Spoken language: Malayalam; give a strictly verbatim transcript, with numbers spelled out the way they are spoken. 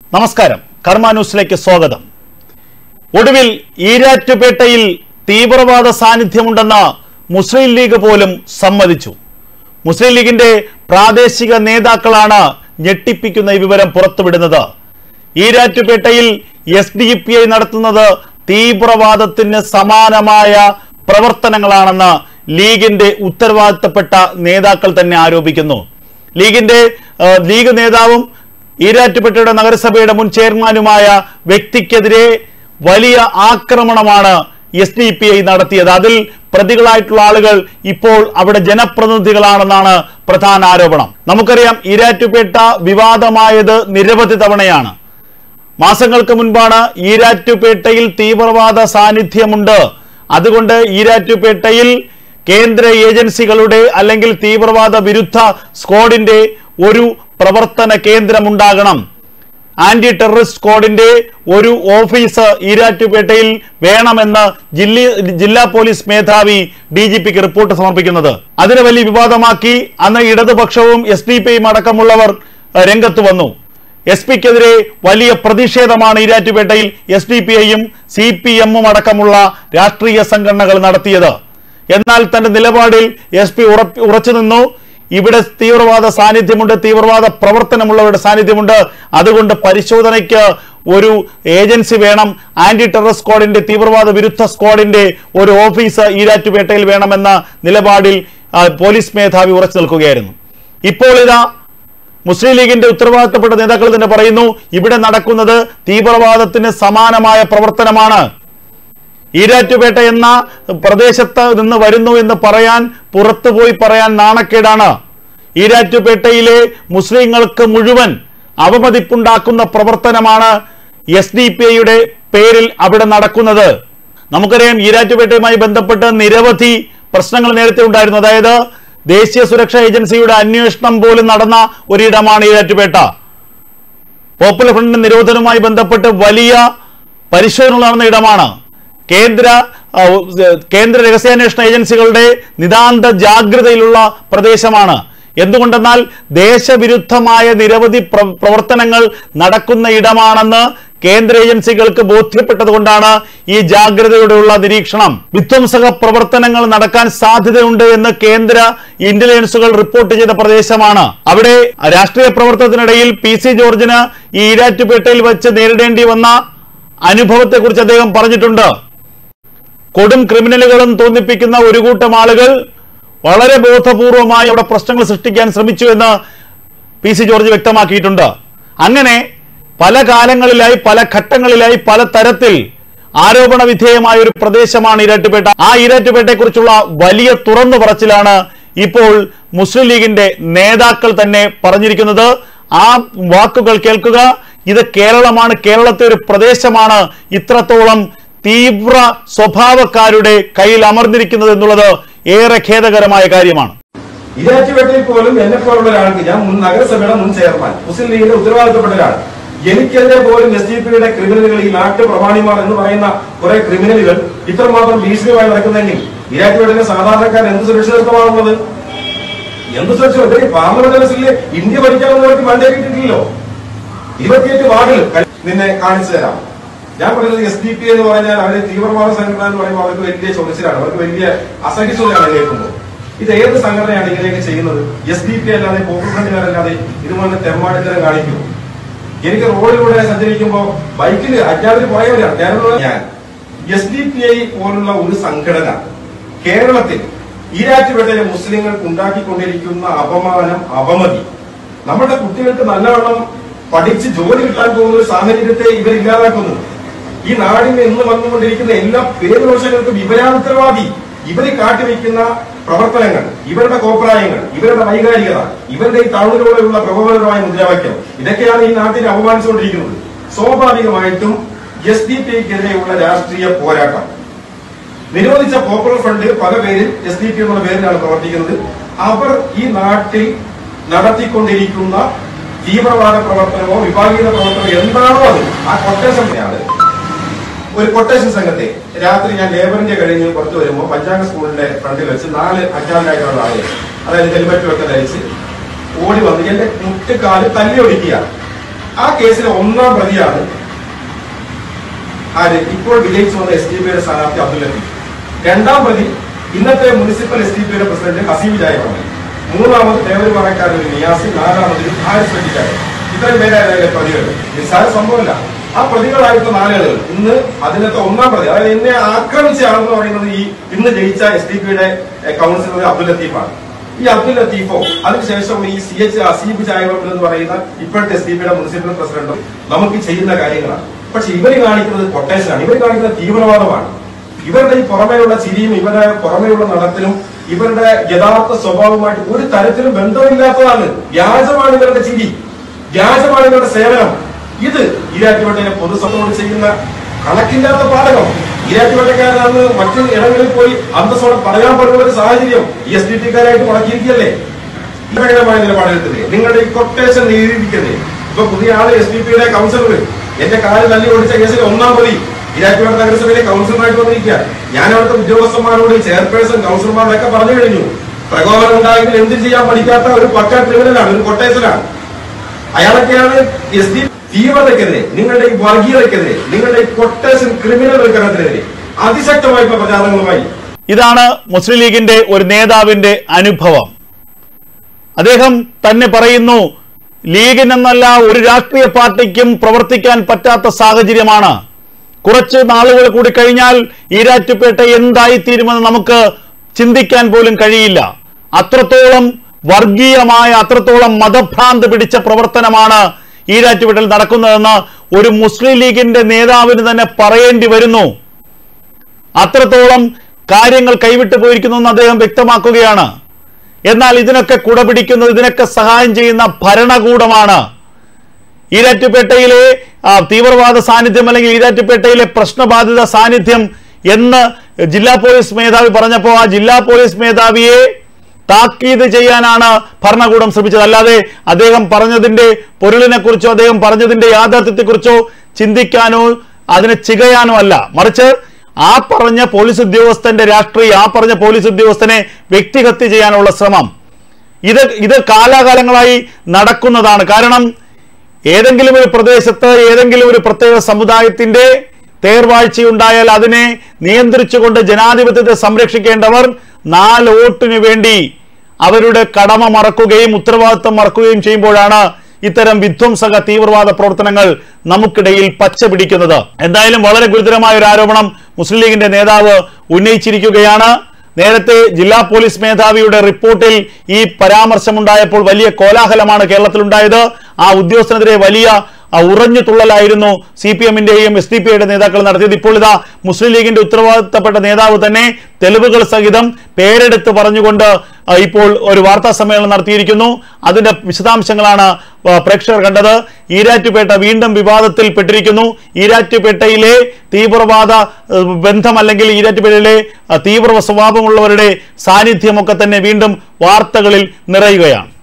നമസ്കാരം, കർമ്മ ന്യൂസിലേക്ക് സ്വാഗതം. ഒടുവിൽ ഈരാറ്റുപേട്ടയിൽ തീവ്രവാദ സാന്നിധ്യമുണ്ടെന്ന് മുസ്ലിം ലീഗ് പോലും സമ്മതിച്ചു. മുസ്ലിം ലീഗിന്റെ പ്രാദേശിക നേതാക്കളാണ് ഞെട്ടിപ്പിക്കുന്ന ഈ വിവരം പുറത്തുവിടുന്നത്. ഈരാറ്റുപേട്ടയിൽ എസ് ഡി പി ഐ നടത്തുന്നത് തീവ്രവാദത്തിന് സമാനമായ പ്രവർത്തനങ്ങളാണെന്ന് ലീഗിന്റെ ഉത്തരവാദിത്തപ്പെട്ട നേതാക്കൾ തന്നെ ആരോപിക്കുന്നു. ലീഗിന്റെ ലീഗ് നേതാവും ഈരാറ്റുപേട്ടയുടെ നഗരസഭയുടെ മുൻ ചെയർമാനുമായ വ്യക്തിക്കെതിരെ വലിയ ആക്രമണമാണ് എസ് ഡി പി ഐ നടത്തിയത്. അതിൽ പ്രതികളായിട്ടുള്ള ആളുകൾ ഇപ്പോൾ അവിടെ ജനപ്രതിനിധികളാണെന്നാണ് പ്രധാന ആരോപണം. നമുക്കറിയാം, ഈരാറ്റുപേട്ട വിവാദമായത് നിരവധി തവണയാണ്. മാസങ്ങൾക്ക് മുൻപാണ് ഈരാറ്റുപേട്ടയിൽ തീവ്രവാദ സാന്നിധ്യമുണ്ട്, അതുകൊണ്ട് ഈരാറ്റുപേട്ടയിൽ കേന്ദ്ര ഏജൻസികളുടെ അല്ലെങ്കിൽ തീവ്രവാദ വിരുദ്ധ സ്ക്വാഡിന്റെ ഒരു പ്രവർത്തന കേന്ദ്രമുണ്ടാകണം, ആന്റി ടെററിസ്റ്റ് സ്ക്വാഡിന്റെ ഒരു ഓഫീസ് ഈരാറ്റുപേട്ടയിൽ വേണമെന്ന് ജില്ല ജില്ലാ പോലീസ് മേധാവി ഡി ജി പിക്ക് റിപ്പോർട്ട് സമർപ്പിക്കുന്നത്. അതിനെ വലിയ വിവാദമാക്കി അന്ന് ഇടതുപക്ഷവും എസ് ഡി പി യും അടക്കമുള്ളവർ രംഗത്ത് വന്നു. എസ് പിക്കെതിരെ വലിയ പ്രതിഷേധമാണ് ഈരാറ്റുപേട്ടയിൽ എസ് ഡി പി ഐയും സി പി എമ്മും അടക്കമുള്ള രാഷ്ട്രീയ സംഘടനകൾ നടത്തിയത്. എന്നാൽ തന്റെ നിലപാടിൽ എസ് പി ഉറച്ചു നിന്നു. ഇവിടെ തീവ്രവാദ സാന്നിധ്യമുണ്ട്, തീവ്രവാദ പ്രവർത്തനമുള്ളവരുടെ സാന്നിധ്യമുണ്ട്, അതുകൊണ്ട് പരിശോധനയ്ക്ക് ഒരു ഏജൻസി വേണം, ആന്റി ടെറർ സ്ക്വാഡിന്റെ തീവ്രവാദ വിരുദ്ധ സ്ക്വാഡിന്റെ ഒരു ഓഫീസ് ഈരാറ്റുപേട്ടയിൽ വേണമെന്ന നിലപാടിൽ പോലീസ് മേധാവി ഉറച്ചു നിൽക്കുകയായിരുന്നു. ഇപ്പോൾ ഇതാ മുസ്ലിം ലീഗിന്റെ ഉത്തരവാദിത്തപ്പെട്ട നേതാക്കൾ തന്നെ പറയുന്നു, ഇവിടെ നടക്കുന്നത് തീവ്രവാദത്തിന് സമാനമായ പ്രവർത്തനമാണ്. ഈരാറ്റുപേട്ട എന്ന പ്രദേശത്ത് നിന്ന് വരുന്നു എന്ന് പറയാൻ, പുറത്തുപോയി പറയാൻ നാണക്കേടാണ്. ഈരാറ്റുപേട്ടയിലെ മുസ്ലിങ്ങൾക്ക് മുഴുവൻ അവമതിപ്പുണ്ടാക്കുന്ന പ്രവർത്തനമാണ് എസ് ഡി പി ഐയുടെ പേരിൽ അവിടെ നടക്കുന്നത്. നമുക്കറിയാം, ഈരാറ്റുപേട്ടയുമായി ബന്ധപ്പെട്ട് നിരവധി പ്രശ്നങ്ങൾ നേരത്തെ ഉണ്ടായിരുന്നു. അതായത് ദേശീയ സുരക്ഷാ ഏജൻസിയുടെ അന്വേഷണം പോലും നടന്ന ഒരിടമാണ് ഈരാറ്റുപേട്ട. പോപ്പുലർ ഫ്രണ്ടിന്റെ നിരോധനവുമായി ബന്ധപ്പെട്ട് വലിയ പരിശോധന നടന്ന ഇടമാണ്. കേന്ദ്ര കേന്ദ്ര രഹസ്യാന്വേഷണ ഏജൻസികളുടെ നിതാന്ത ജാഗ്രതയിലുള്ള പ്രദേശമാണ്. എന്തുകൊണ്ടെന്നാൽ ദേശവിരുദ്ധമായ നിരവധി പ്രവർത്തനങ്ങൾ നടക്കുന്ന ഇടമാണെന്ന് കേന്ദ്ര ഏജൻസികൾക്ക് ബോധ്യപ്പെട്ടതുകൊണ്ടാണ് ഈ ജാഗ്രതയോടെയുള്ള നിരീക്ഷണം. വിധ്വംസക പ്രവർത്തനങ്ങൾ നടക്കാൻ സാധ്യതയുണ്ട് എന്ന് കേന്ദ്ര ഇന്റലിജൻസുകൾ റിപ്പോർട്ട് ചെയ്ത പ്രദേശമാണ്. അവിടെ രാഷ്ട്രീയ പ്രവർത്തനത്തിനിടയിൽ പി സി ജോർജിന് ഈ ഈരാറ്റുപേട്ടയിൽ വെച്ച് നേരിടേണ്ടി വന്ന അനുഭവത്തെക്കുറിച്ച് അദ്ദേഹം പറഞ്ഞിട്ടുണ്ട്. കൊടും ക്രിമിനലുകളും തോന്നിപ്പിക്കുന്ന ഒരു കൂട്ടം ആളുകൾ വളരെ ബോധപൂർവമായി അവിടെ പ്രശ്നങ്ങൾ സൃഷ്ടിക്കാൻ ശ്രമിച്ചു എന്ന് പി സി ജോർജ് വ്യക്തമാക്കിയിട്ടുണ്ട്. അങ്ങനെ പല കാലങ്ങളിലായി, പല ഘട്ടങ്ങളിലായി, പല തരത്തിൽ ആരോപണ വിധേയമായ ഒരു പ്രദേശമാണ് ഈരാറ്റുപേട്ട. ആ ഈരാറ്റുപേട്ടയെ കുറിച്ചുള്ള വലിയ തുറന്നു പറച്ചിലാണ് ഇപ്പോൾ മുസ്ലിം ലീഗിന്റെ നേതാക്കൾ തന്നെ പറഞ്ഞിരിക്കുന്നത്. ആ വാക്കുകൾ കേൾക്കുക. ഇത് കേരളമാണ്, കേരളത്തെ ഒരു പ്രദേശമാണ് ഇത്രത്തോളം തീവ്ര സ്വഭാവക്കാരുടെ കയ്യിൽ അമർന്നിരിക്കുന്നത് എന്നുള്ളത് ഏറെ ഖേദകരമായ കാര്യമാണ്. ഈരാറ്റുപേട്ടയിൽ പോലും എന്നെ പോലുള്ള ഒരാൾക്ക്, ഞാൻ മുൻ നഗരസഭയുടെ മുൻ ചെയർമാൻ, മുസ്ലിം ലീഗിന്റെ ഉത്തരവാദിത്തപ്പെട്ട ഒരാൾ, എനിക്കെതിരെ പോലും എസ് ഡി പിയുടെ ക്രിമിനലുകൾ, ഈ നാട്ടു പ്രമാണിമാർ എന്ന് പറയുന്ന കുറെ ക്രിമിനലുകൾ ഇത്രമാത്രം ഭീഷണിയുമായി നടക്കുന്നെങ്കിൽ ഈരാറ്റുപേട്ടയിലെ സാധാരണക്കാരൻ എന്ത് സുരക്ഷിതത്വമാണുള്ളത്? എന്ത് സുരക്ഷിത? പാർലമെന്റ് അലസിലെ ഇന്ത്യ ഭരിക്കാമെന്നവർക്ക് മണ്ടേറ്റിട്ടില്ലല്ലോ. ഇരുപത്തിയെട്ട് വാർഡിൽ നിന്നെ കാണിച്ചു തരാം. ഞാൻ പറയുന്നത് എസ് ഡി പി എന്ന് പറഞ്ഞാൽ അവര് തീവ്രവാദ സംഘടന എന്ന് പറയുമ്പോൾ അവർക്ക് വലിയ ചൊറിച്ചിലാണ്, അവർക്ക് വലിയ അസഹിഷ്ണുതയാണ് കേൾക്കുമ്പോൾ. ഇത് ഏത് സംഘടനയാണ് ഇങ്ങനെയൊക്കെ ചെയ്യുന്നത്? എസ് ഡി പി അല്ലാതെ പോപ്പുലർ ഫ്രണ്ടുകാരല്ലാതെ ഇതുപോലെ തെമ്മാടിത്തരം കാണിക്കും. എനിക്ക് റോഡിലൂടെ സഞ്ചരിക്കുമ്പോൾ ബൈക്കിൽ അജ്ഞാതര് പോയവരാണ് ഞാനുള്ള ഞാൻ എസ് ഡി പി ഐ പോലുള്ള ഒരു സംഘടന കേരളത്തിൽ ഈരാറ്റുപേട്ടയിലെ മുസ്ലിങ്ങൾക്ക് ഉണ്ടാക്കിക്കൊണ്ടിരിക്കുന്ന അപമാനം, അവമതി, നമ്മുടെ കുട്ടികൾക്ക് നല്ലവണ്ണം പഠിച്ച് ജോലി കിട്ടാൻ പോകുന്ന ഒരു സാഹചര്യത്തെ ഇവർ ഇല്ലാതാക്കുന്നു. ഈ നാടിന് ഇന്ന് വന്നുകൊണ്ടിരിക്കുന്ന എല്ലാ പേരുദോഷങ്ങൾക്കും ഇവരാണ് ഇവര് കാട്ടിവെക്കുന്ന പ്രവർത്തനങ്ങൾ, ഇവരുടെ കോപ്രായങ്ങൾ, ഇവരുടെ വൈകാരികത, ഇവരുടെ ഈ ടൗണിലൂടെയുള്ള പ്രകോപനപരമായ മുദ്രാവാക്യം, ഇതൊക്കെയാണ് ഈ നാട്ടിനെ അപമാനിച്ചുകൊണ്ടിരിക്കുന്നത്. സ്വാഭാവികമായിട്ടും എസ് ഡി പി ഐക്കെതിരെയുള്ള രാഷ്ട്രീയ പോരാട്ടം നിരോധിച്ച പോപ്പുലർ ഫ്രണ്ട് പല പേരിൽ എസ് ഡി പി എന്നുള്ള പേരിലാണ് പ്രവർത്തിക്കുന്നത്. അവർ ഈ നാട്ടിൽ നടത്തിക്കൊണ്ടിരിക്കുന്ന തീവ്രവാദ പ്രവർത്തനമോ വിഭാഗീയ പ്രവർത്തനമോ എന്താണോ അത്, ആ കൊട്ടേഷനെയാണ്. ഒരു കൊട്ടേഷൻ സംഘത്തെ രാത്രി ഞാൻ ലേബറിന്റെ കഴിഞ്ഞ് പുറത്തു വരുമ്പോൾ പഞ്ചാംഗ സ്കൂളിന്റെ ഫ്രണ്ടിൽ വെച്ച് നാല് അജ്ഞാതരായിട്ടുള്ള ആളുകൾ, അതായത് ഹെൽമെറ്റ് ഒക്കെ ധരിച്ച് ഓടി വന്ന് എന്റെ മുട്ടുകാല് തല്ലി ഒടിക്കുക. ആ കേസിലെ ഒന്നാം പ്രതിയാണ് ആര് ഇപ്പോൾ വിജയിച്ചു വന്ന എസ് ഡി പിയുടെ സ്ഥാനാർത്ഥി അബ്ദുൽ ലത്തീഫ്. രണ്ടാം പ്രതി ഇന്നത്തെ മുനിസിപ്പൽ എസ് ഡി പിയുടെ പ്രസിഡന്റ് ഹസീബ് ജായമാണ്. മൂന്നാമത് തേവരുപാറക്കാരൻ നിയാസി, നാലാമത് ഹാരിസ് വെട്ടിക്കാരൻ. ഇത്രയും പേരായ പ്രതികൾ. നിസ്സാര സംഭവമല്ല. ആ പ്രതികളായിട്ടുള്ള നാലുകൾ ഇന്ന് അതിനകത്ത് ഒന്നാം പ്രതി, അതായത് എന്നെ ആക്രമിച്ച ആളെന്ന് പറയുന്നത് ഈ ഇന്ന് ജയിച്ച എസ് ഡി പിയുടെ കൗൺസിലർ അബ്ദുൽ ലത്തീഫാണ്. ഈ അബ്ദുൽ ലത്തീഫോ അതിനുശേഷം ഈ സി എച്ച് ഹസീബ് ജായവർ എന്ന് പറയുന്ന ഇപ്പോഴത്തെ എസ് ഡി പിയുടെ മുനിസിപ്പൽ പ്രസിഡന്റും നമുക്ക് ചെയ്യുന്ന കാര്യങ്ങളാണ്. പക്ഷെ ഇവര് കാണിക്കുന്നത് കൊട്ടേഷനാണ്, ഇവർ കാണിക്കുന്നത് തീവ്രവാദമാണ്. ഇവരുടെ ഈ പുറമേയുള്ള ചിരിയും ഇവരുടെ പുറമേയുള്ള നടത്തിലും ഇവരുടെ യഥാർത്ഥ സ്വഭാവമായിട്ട് ഒരു തരത്തിലും ബന്ധമില്ലാത്തതാണ്. വ്യാജമാണ് ഇവരുടെ ചിരി, വ്യാജമാണ് ഇവരുടെ സേവനം. ഇത് ഈരാറ്റുപേട്ടയിലെ പൊതുസഭയോട് ചെയ്യുന്ന കണക്കില്ലാത്ത പാതകം. ഈരാറ്റുപേട്ടക്കാരനാണ് മറ്റു ഇടങ്ങളിൽ പോയി അന്തസ്സോടെ പറയാൻ പറ്റുന്ന ഒരു സാഹചര്യം ഈ എസ് ഡി ടിക്കാരായിട്ട് മുടക്കിയിരിക്കല്ലേ. ഭരണകരമായ നിലപാടെടുത്തത് നിങ്ങളുടെ ഈ കൊട്ടേഷൻ നീതിയിരിക്കല്ലേ. ഇപ്പൊ പുതിയ ആള് എസ് ഡി പിയുടെ കൗൺസിലർ എന്റെ കാല് തല്ലി ഓടിച്ച കേസിൽ ഒന്നാം പ്രതി ഈരാറ്റുപേട്ട നഗരസഭയിലെ കൗൺസിലറായിട്ട് വന്നിരിക്കുക. ഞാൻ അവിടുത്തെ ഉദ്യോഗസ്ഥന്മാരോട് ചെയർപേഴ്സൺ കൗൺസിലർമാരോടൊക്കെ പറഞ്ഞു കഴിഞ്ഞു, പ്രകോപനം ഉണ്ടായെങ്കിൽ എന്ത് ചെയ്യാൻ പഠിക്കാത്ത ഒരു പക്ക ക്രിമിനലാണ്, ഒരു കൊട്ടേഷനാണ്. അയാളൊക്കെയാണ് എസ് ഡി തീവ്രതയ്ക്കെതിരെ, നിങ്ങളുടെ ഈ വർഗീയതയ്ക്കെതിരെ, നിങ്ങളുടെ ഈ കൊട്ടേഷൻ ക്രിമിനൽ വൽക്കരണത്തിനെതിരെ അതിശക്തമായിട്ടുള്ള പ്രചാരണങ്ങളുമായി. ഇതാണ് മുസ്ലിം ലീഗിന്റെ ഒരു നേതാവിന്റെ അനുഭവം. അദ്ദേഹം തന്നെ പറയുന്നു, ലീഗിനെന്നല്ല ഒരു രാഷ്ട്രീയ പാർട്ടിക്കും പ്രവർത്തിക്കാൻ പറ്റാത്ത സാഹചര്യമാണ്. കുറച്ച് നാളുകൾ കൂടി കഴിഞ്ഞാൽ ഈരാറ്റുപേട്ട എന്തായിത്തീരുമെന്ന് നമുക്ക് ചിന്തിക്കാൻ പോലും കഴിയില്ല. അത്രത്തോളം വർഗീയമായ, അത്രത്തോളം മതഭ്രാന്ത് പിടിച്ച പ്രവർത്തനമാണ് ഈരാറ്റുപേട്ടയിൽ നടക്കുന്നതെന്ന് ഒരു മുസ്ലിം ലീഗിന്റെ നേതാവിന് തന്നെ പറയേണ്ടി വരുന്നു. അത്രത്തോളം കാര്യങ്ങൾ കൈവിട്ടു പോയിരിക്കുന്നു എന്ന് അദ്ദേഹം വ്യക്തമാക്കുകയാണ്. എന്നാൽ ഇതിനൊക്കെ കുടപിടിക്കുന്നത്, ഇതിനൊക്കെ സഹായം ചെയ്യുന്ന ഭരണകൂടമാണ്. ഈരാറ്റുപേട്ടയിലെ തീവ്രവാദ സാന്നിധ്യം അല്ലെങ്കിൽ ഈരാറ്റുപേട്ടയിലെ പ്രശ്നബാധിത സാന്നിധ്യം എന്ന് ജില്ലാ പോലീസ് മേധാവി പറഞ്ഞപ്പോൾ ആ ജില്ലാ പോലീസ് മേധാവിയെ താക്കീത് ചെയ്യാനാണ് ഭരണകൂടം ശ്രമിച്ചത്. അല്ലാതെ അദ്ദേഹം പറഞ്ഞതിന്റെ പൊരുളിനെ കുറിച്ചോ അദ്ദേഹം പറഞ്ഞതിന്റെ യാഥാർത്ഥ്യത്തെക്കുറിച്ചോ ചിന്തിക്കാനോ അതിനെ ചികയാനോ അല്ല, മറിച്ച് ആ പറഞ്ഞ പോലീസ് ഉദ്യോഗസ്ഥന്റെ രാഷ്ട്രീയ, ആ പറഞ്ഞ പോലീസ് ഉദ്യോഗസ്ഥനെ വ്യക്തിഹത്യ ചെയ്യാനുള്ള ശ്രമം ഇത് ഇത് കാലാകാലങ്ങളായി നടക്കുന്നതാണ്. കാരണം ഏതെങ്കിലും ഒരു പ്രദേശത്ത് ഏതെങ്കിലും ഒരു പ്രത്യേക സമുദായത്തിന്റെ തേർവാഴ്ചയുണ്ടായാൽ അതിനെ നിയന്ത്രിച്ചുകൊണ്ട് ജനാധിപത്യത്തെ സംരക്ഷിക്കേണ്ടവർ നാല് വോട്ടിന് വേണ്ടി അവരുടെ കടമ മറക്കുകയും ഉത്തരവാദിത്വം മറക്കുകയും ചെയ്യുമ്പോഴാണ് ഇത്തരം വിധ്വംസക തീവ്രവാദ പ്രവർത്തനങ്ങൾ നമുക്കിടയിൽ പച്ച പിടിക്കുന്നത്. എന്തായാലും വളരെ ഗുരുതരമായ ഒരു ആരോപണം മുസ്ലിം ലീഗിന്റെ നേതാവ് ഉന്നയിച്ചിരിക്കുകയാണ്. നേരത്തെ ജില്ലാ പോലീസ് മേധാവിയുടെ റിപ്പോർട്ടിൽ ഈ പരാമർശമുണ്ടായപ്പോൾ വലിയ കോലാഹലമാണ് കേരളത്തിലുണ്ടായത്. ആ ഉദ്യോഗസ്ഥനെതിരെ വലിയ ഉറഞ്ഞു തുള്ളലായിരുന്നു സി പി എമ്മിന്റെയും എസ് ഡി പി ഐയുടെ നേതാക്കൾ നടത്തിയത്. ഇപ്പോൾ ഇതാ മുസ്ലിം ലീഗിന്റെ ഉത്തരവാദിത്തപ്പെട്ട നേതാവ് തന്നെ തെളിവുകൾ സഹിതം പേരെടുത്ത് പറഞ്ഞുകൊണ്ട് ഇപ്പോൾ ഒരു വാർത്താ സമ്മേളനം നടത്തിയിരിക്കുന്നു. അതിന്റെ വിശദാംശങ്ങളാണ് പ്രേക്ഷകർ കണ്ടത്. ഈരാറ്റുപേട്ട വീണ്ടും വിവാദത്തിൽ പെട്ടിരിക്കുന്നു. ഈരാറ്റുപേട്ടയിലെ തീവ്രവാദ ബന്ധം അല്ലെങ്കിൽ ഈരാറ്റുപേട്ടയിലെ തീവ്ര സ്വഭാവമുള്ളവരുടെ സാന്നിധ്യമൊക്കെ തന്നെ വീണ്ടും വാർത്തകളിൽ നിറയുകയാണ്.